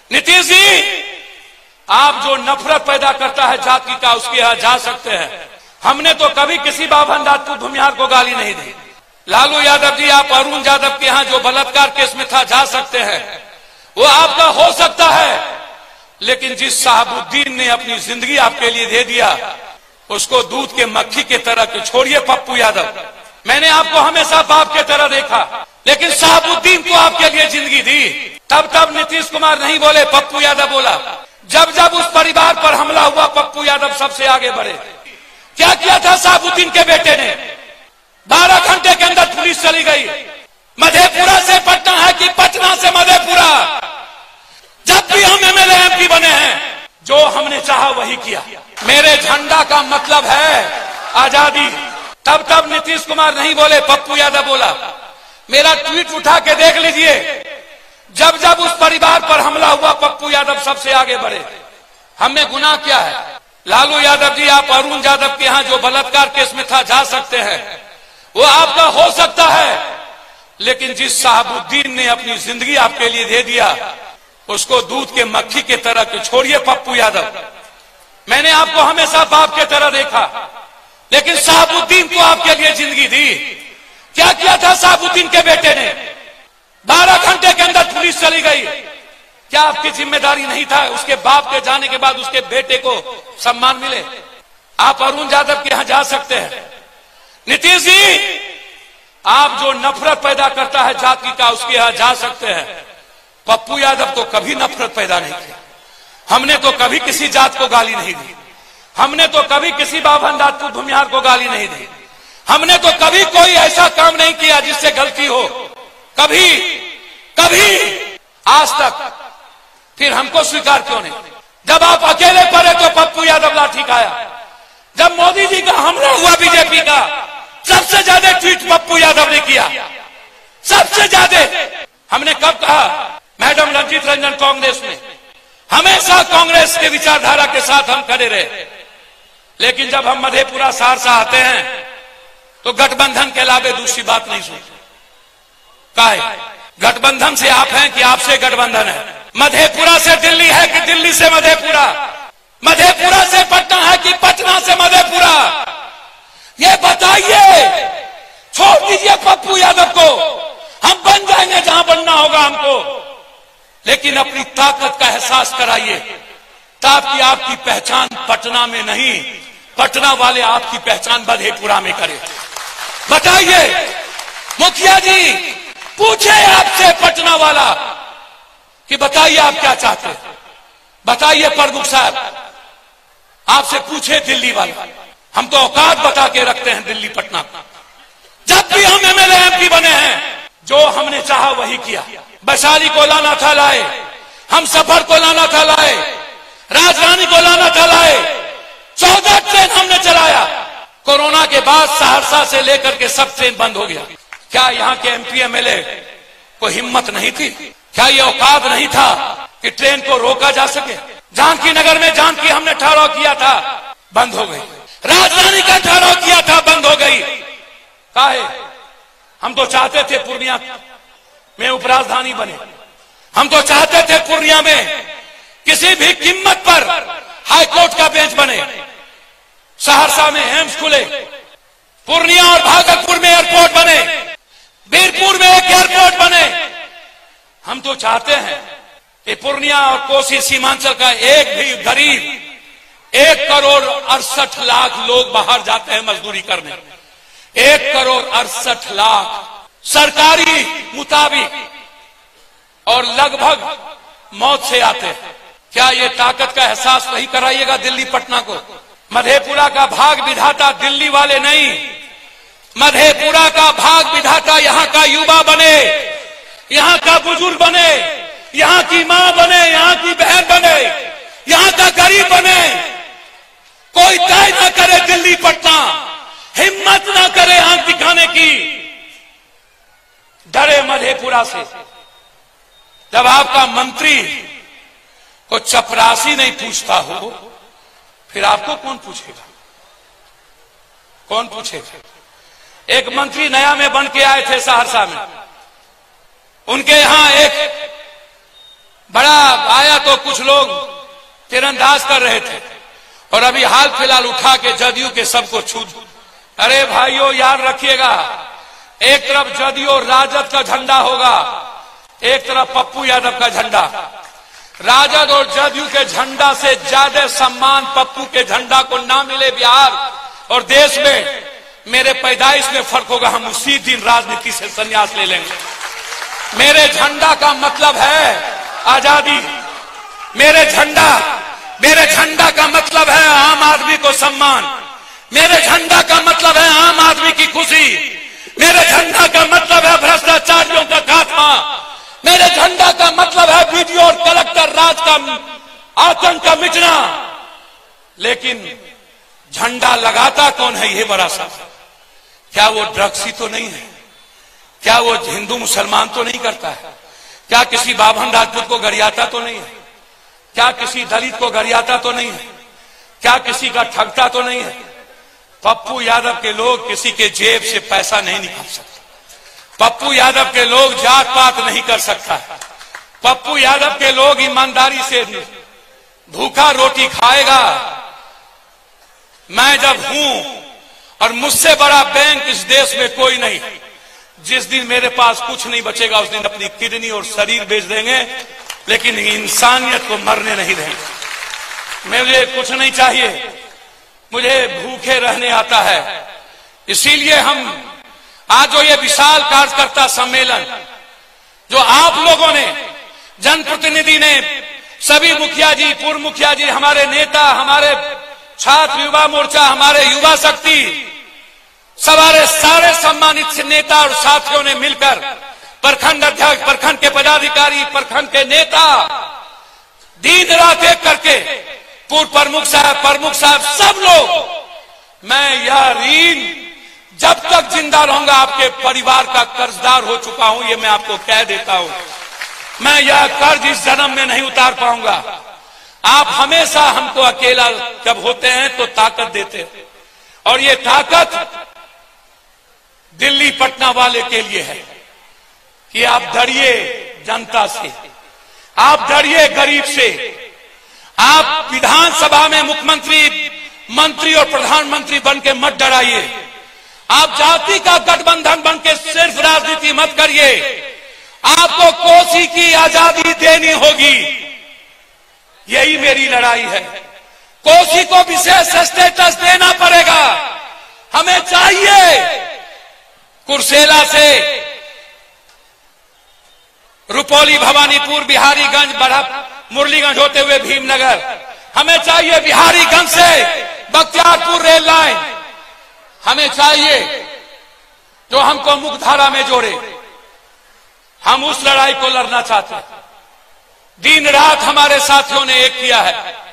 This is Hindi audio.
नीतीश जी, आप जो नफरत पैदा करता है जाति का, उसके यहां जा सकते हैं। हमने तो कभी किसी बाभन राजपूत भूमिहार को गाली नहीं दी। लालू यादव जी, आप अरुण यादव के यहां जो बलात्कार केस में था जा सकते हैं, वो आपका हो सकता है। लेकिन जिस शहाबुद्दीन ने अपनी जिंदगी आपके लिए दे दिया, उसको दूध के मक्खी के तरह के छोड़िए पप्पू यादव। मैंने आपको हमेशा बाप के तरह देखा, लेकिन शहाबुद्दीन को आपके लिए जिंदगी दी। तब नीतीश कुमार नहीं बोले, पप्पू यादव बोला। जब जब उस परिवार पर हमला हुआ, पप्पू यादव सबसे आगे बढ़े। क्या किया था शहाबुद्दीन के बेटे ने? 12 घंटे के अंदर पुलिस चली गई। मधेपुरा से पटना है कि पटना से मधेपुरा, जब भी हम एमएलए एमपी बने हैं, जो हमने चाहा वही किया। मेरे झंडा का मतलब है आजादी। तब नीतीश कुमार नहीं बोले, पप्पू यादव बोला। मेरा ट्वीट उठा के देख लीजिए। जब जब उस परिवार पर हमला हुआ, पप्पू यादव सबसे आगे बढ़े। हमने गुनाह किया है। लालू यादव जी, आप अरुण यादव के यहां जो बलात्कार केस में था जा सकते हैं, वो आपका हो सकता है। लेकिन जिस शहाबुद्दीन ने अपनी जिंदगी आपके लिए दे दिया, उसको दूध के मक्खी के तरह के छोड़िए पप्पू यादव। मैंने आपको हमेशा बाप के तरह देखा, लेकिन शहाबुद्दीन को आपके लिए जिंदगी दी। क्या किया था शहाबुद्दीन के बेटे ने? 12 घंटे के अंदर पुलिस चली गई। क्या आपकी जिम्मेदारी नहीं था उसके बाप के जाने के बाद उसके बेटे को सम्मान मिले? आप अरुण यादव के यहां जा सकते हैं। नीतीश जी, आप जो नफरत पैदा करता है जाति का, उसके यहां जा सकते हैं। पप्पू यादव तो कभी नफरत पैदा नहीं किया। हमने तो कभी किसी जात को गाली नहीं दी। हमने तो कभी किसी बाभन राजपूत भूमिहार को गाली नहीं दी। हमने तो कभी कोई ऐसा काम नहीं किया जिससे गलती हो, कभी आज तक। फिर हमको स्वीकार क्यों नहीं? जब आप अकेले पड़े तो पप्पू यादव लाठी खाया। जब मोदी जी का हमला हुआ बीजेपी का, सबसे ज्यादा ट्वीट पप्पू यादव ने किया, सबसे ज्यादा। हमने कब कहा? मैडम रंजीत रंजन कांग्रेस में, हमेशा कांग्रेस के विचारधारा के साथ हम खड़े रहे। लेकिन जब हम मधेपुरा सहरसा आते हैं, तो गठबंधन के अलावे दूसरी बात नहीं सुनते। काहे? गठबंधन से आप हैं कि आपसे गठबंधन है? मधेपुरा से दिल्ली है कि दिल्ली से मधेपुरा? मधेपुरा से पटना है कि पटना से मधेपुरा? ये बताइए। छोड़ दीजिए पप्पू यादव को, हम बन जाएंगे जहां बनना होगा हमको। लेकिन अपनी ताकत का एहसास कराइए, ताकि आपकी पहचान पटना में नहीं, पटना वाले आपकी पहचान मधेपुरा में करें। बताइए मुखिया जी, पूछे आपसे पटना वाला कि बताइए आप क्या चाहते हैं। बताइए प्रमुख साहब, आपसे पूछे दिल्ली वाला। हम तो औकात बता के रखते हैं दिल्ली पटना का। जब भी हम एमएलए एमपी बने हैं, जो हमने चाहा वही किया। वैशाली को लाना था लाए, हम सफर को लाना था लाए, राजधानी को लाना था लाए। 14 ट्रेन हमने चलाया। कोरोना के बाद सहरसा से लेकर के सब ट्रेन बंद हो गया। क्या यहाँ के एमपी एमएलए को हिम्मत नहीं थी? क्या ये औकात नहीं था कि ट्रेन को रोका जा सके? जानकी नगर में जानकी हमने ठहराव किया था, बंद हो गई। राजधानी का ठहराव किया था, बंद हो गई। काहे? हम तो चाहते थे पूर्णिया में उपराजधानी बने। हम तो चाहते थे पूर्णिया में किसी भी कीमत पर हाईकोर्ट का बेंच बने। सहरसा में एम्स खुले, पूर्णिया और भागलपुर में एयरपोर्ट बने, बीरपुर में एक एयरपोर्ट बने। हम तो चाहते हैं कि पूर्णिया और कोसी सीमांचल का एक भी गरीब, 1,68,00,000 लोग बाहर जाते हैं मजदूरी करने। 1,68,00,000 सरकारी मुताबिक, और लगभग मौत से आते हैं। क्या ये ताकत का एहसास नहीं कराइएगा दिल्ली पटना को? मधेपुरा का भाग विधाता दिल्ली वाले नहीं, मधेपुरा का भाग विधाता यहाँ का युवा बने, यहाँ का बुजुर्ग बने, यहाँ की माँ बने, यहाँ की बहन बने, यहाँ का गरीब बने। कोई तय न करे दिल्ली पटना, हिम्मत न करे आंख दिखाने की, डरे मधेपुरा से। जब आपका मंत्री को चपरासी नहीं पूछता हो, फिर आपको कौन पूछेगा? कौन पूछेगा? एक मंत्री नया में बन के आए थे सहरसा में, उनके यहां एक बड़ा आया को कुछ लोग तीरंदाज कर रहे थे और अभी हाल फिलहाल उठा के जदयू के सबको छू। अरे भाइयों याद रखिएगा, एक तरफ जदयू राजद का झंडा होगा, एक तरफ पप्पू यादव का झंडा। राजद और जदयू के झंडा से ज्यादा सम्मान पप्पू के झंडा को ना मिले बिहार और देश में, मेरे पैदाइश में फर्क होगा, हम उसी दिन राजनीति से संन्यास ले लेंगे। मेरे झंडा का मतलब है आजादी, मेरे झंडा का मतलब है आम आदमी को सम्मान, मेरे झंडा का मतलब है आम आदमी की खुशी, मेरे झंडा का मतलब है भ्रष्टाचारियों का खात्मा, मेरे झंडा का मतलब है वीडियो और कलेक्टर राज का आतंक का मिटना। लेकिन झंडा लगाता कौन है? ये बड़ा सा, क्या वो ड्रग्सी तो नहीं है? क्या वो हिंदू मुसलमान तो नहीं करता है? क्या किसी बाभन राजपूत को गरियाता तो नहीं है? क्या किसी दलित को गरियाता तो नहीं है? क्या किसी का ठगता तो नहीं है? पप्पू यादव के लोग किसी के जेब से पैसा नहीं निकाल सकते। पप्पू यादव के लोग जात पात नहीं कर सकता है। पप्पू यादव के लोग ईमानदारी से भूखा रोटी खाएगा। मैं जब हूं और मुझसे बड़ा बैंक इस देश में कोई नहीं, जिस दिन मेरे पास कुछ नहीं बचेगा उस दिन अपनी किडनी और शरीर बेच देंगे, लेकिन इंसानियत को मरने नहीं देंगे। मुझे कुछ नहीं चाहिए, मुझे भूखे रहने आता है। इसीलिए हम आज जो ये विशाल कार्यकर्ता सम्मेलन जो आप लोगों ने, जनप्रतिनिधि ने, सभी मुखिया जी, पूर्व मुखिया जी, हमारे नेता, हमारे छात्र युवा मोर्चा, हमारे युवा शक्ति, सवारे सारे सम्मानित नेता और साथियों ने मिलकर, प्रखंड अध्यक्ष, प्रखंड के पदाधिकारी, प्रखंड के नेता, दिन रात एक करके, पूर्व प्रमुख साहब, सब लोग, मैं यह ऋण जब तक जिंदा रहूंगा आपके परिवार का कर्जदार हो चुका हूं, ये मैं आपको कह देता हूं। मैं यह कर्ज इस जन्म में नहीं उतार पाऊंगा। आप हमेशा हमको अकेला जब होते हैं तो ताकत देते हैं, और ये ताकत दिल्ली पटना वाले के लिए है कि आप डरिए जनता से, आप डरिए गरीब से। आप विधानसभा में मुख्यमंत्री, मंत्री और प्रधानमंत्री बन के मत डराइए। आप जाति का गठबंधन बन के सिर्फ राजनीति मत करिए। आपको कोसी की आजादी देनी होगी, यही मेरी लड़ाई है। कोसी को विशेष स्टेटस देना पड़ेगा। हमें चाहिए कुर्सेला से रुपौली, भवानीपुर, बिहारीगंज, मुरलीगंज होते हुए भीमनगर, हमें चाहिए बिहारीगंज से बख्तियारपुर रेल लाइन, हमें चाहिए जो हमको मुख्यधारा में जोड़े। हम उस लड़ाई को लड़ना चाहते हैं। दिन रात हमारे साथियों ने एक किया है।